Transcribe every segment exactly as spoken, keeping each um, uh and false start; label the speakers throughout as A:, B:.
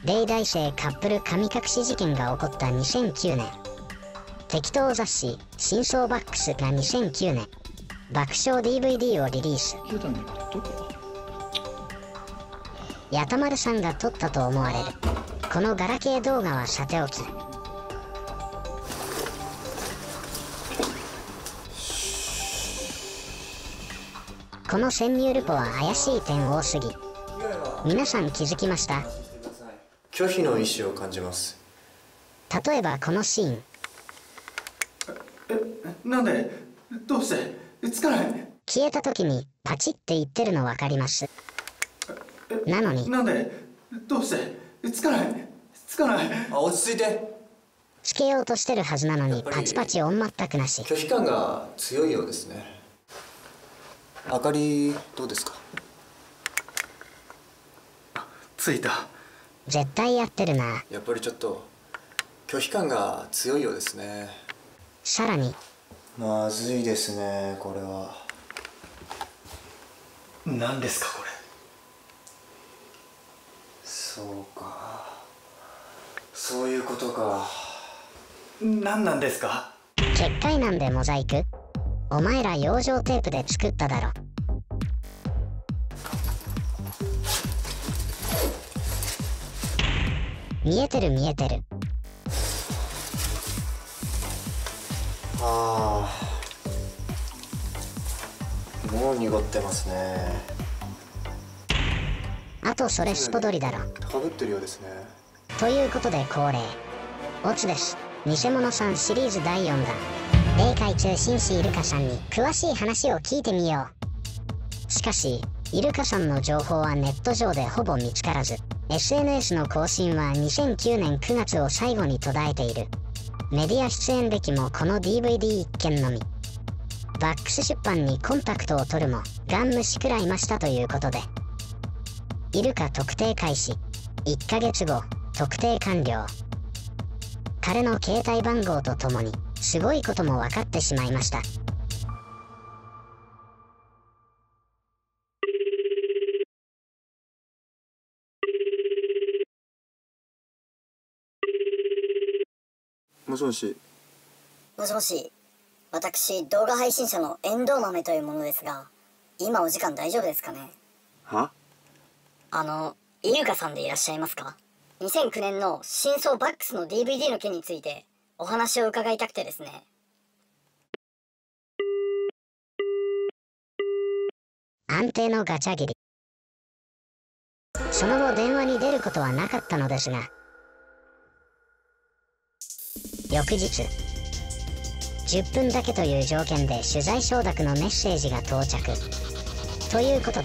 A: 霊大生カップル神隠し事件が起こったにせんきゅうねん、適当雑誌真相バックスがにせんきゅうねん爆笑 ディーブイディー をリリース。やたまるさんが撮ったと思われるこのガラケー動画はさておき、この潜入ルポは怪しい点多すぎ。皆さん気づきました？
B: 拒否の意思を感じます。
A: 例えばこのシーン。
C: え、なんで？どうして？つかない。
A: 消えた時にパチって言ってるの分かります？なのに
C: なんで？どうして？つかない。つかない。
B: あ、落ち着いて。
A: つけようとしてるはずなのにパチパチ音全くなし。
B: 拒否感が強いようですね。明かりどうですか？
C: ついた。
A: 絶対やってるな。
B: やっぱりちょっと拒否感が強いようですね。
A: さらに
B: まずいですね、これは。
C: 何ですかこれ？
B: そうか、そういうことか。
C: 何なんですか？
A: 結界なんでモザイク？お前ら養生テープで作っただろ。見えてる見えてる。
B: ああ、もう濁ってますね。
A: あとそれスポドリだろ。
B: かぶってるようですね。
A: ということで恒例オツです。偽物さんシリーズだいよん弾、霊界通信士イルカさんに詳しい話を聞いてみよう。しかしイルカさんの情報はネット上でほぼ見つからず、 エスエヌエス の更新はにせんきゅうねんくがつを最後に途絶えている。メディア出演歴もこの ディーブイディーいっけんのみ。バックス出版にコンタクトを取るもガン無視くらいましたということで、イルカ特定開始いっかげつご特定完了。彼の携帯番号とともにすごいことも分かってしまいました。
B: もしもし。
D: もしもし、私動画配信者のエンドウ豆というものですが、今お時間大丈夫ですかね？
B: は？
D: あのイルカさんでいらっしゃいますか？にせんきゅうねんの真相バックスの ディーブイディー の件についてお話を伺いたくてですね。
A: 安定のガチャ切り。その後電話に出ることはなかったのですが、翌日じゅっぷんだけという条件で取材承諾のメッセージが到着ということで、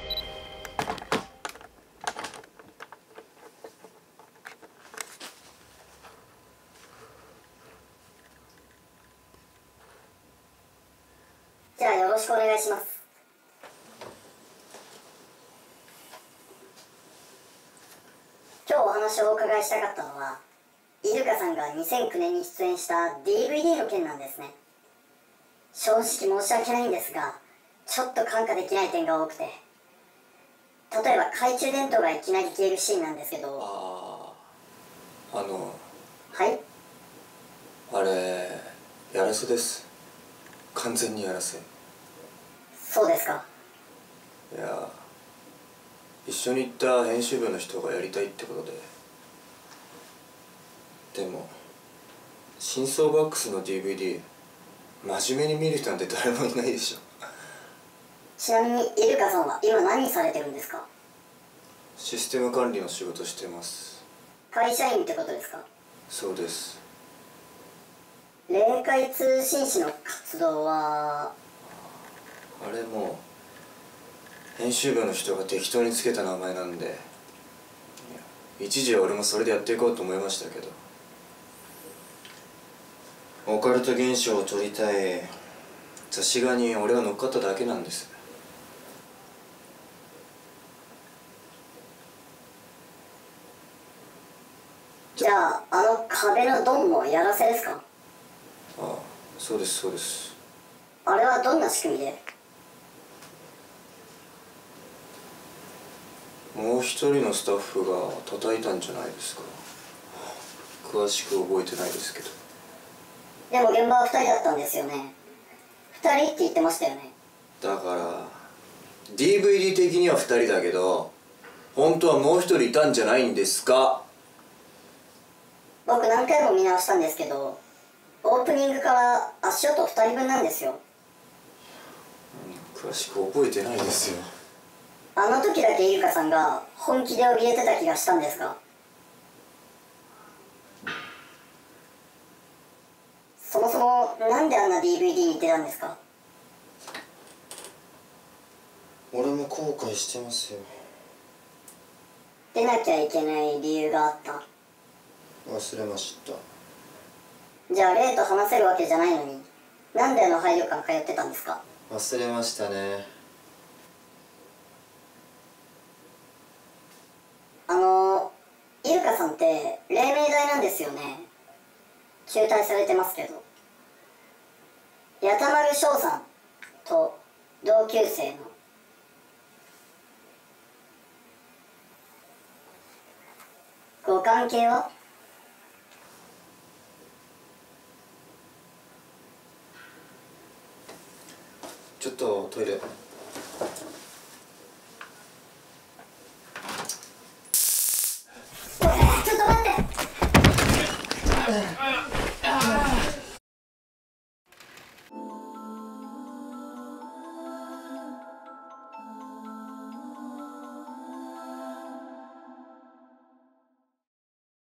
D: じゃあよろしくお願いします。今日お話をお伺いしたかったのは、イルカさんがにせんきゅうねんに出演した ディーブイディー の件なんですね。正直申し訳ないんですが、ちょっと看過できない点が多くて、例えば懐中電灯がいきなり消えるシーンなんですけど。
B: ああ、あの
D: はい、
B: あれやらせです。完全にやらせ。
D: そうですか。
B: いや、一緒に行った編集部の人がやりたいってことで。でも真相バックスの ディーブイディー 真面目に見る人なんて誰もいないでしょ。
D: ちなみにイルカさんは今何されてるんですか？
B: システム管理の仕事してます。
D: 会社員ってことですか？
B: そうです。
D: 霊界通信士の活動は。
B: あれも編集部の人が適当につけた名前なんで、一時は俺もそれでやっていこうと思いましたけど、オカルト現象を撮りたい雑誌側に俺が乗っかっただけなんです。
D: じゃああの壁のドンもやらせですか？
B: ああ、そうですそうです。
D: あれはどんな仕組みで？
B: ももう一人のスタッフが叩いたんじゃないですか。詳しく覚えてないですけど。
D: でも現場はふたりだったんですよね。ふたりって言ってましたよね。
B: だから ディーブイディー 的にはふたりだけど、本当はもう一人いたんじゃないんですか。
D: 僕何回も見直したんですけど、オープニングから足音ふたりぶんなんですよ。
B: 詳しく覚えてないですよ。
D: あの時だけイルカさんが本気で怯えてた気がしたんですが、そもそもなんであんな ディーブイディー に出たんですか？
B: 俺も後悔してますよ。
D: 出なきゃいけない理由があった？
B: 忘れました。
D: じゃあレイと話せるわけじゃないのに、なんであの配慮館通ってたんですか？
B: 忘れましたね。
D: あのイルカさんって黎明大なんですよね。中退されてますけど。八田丸翔さんと同級生の。ご関係は？
B: ちょっとトイレ。
D: ちょっと待って。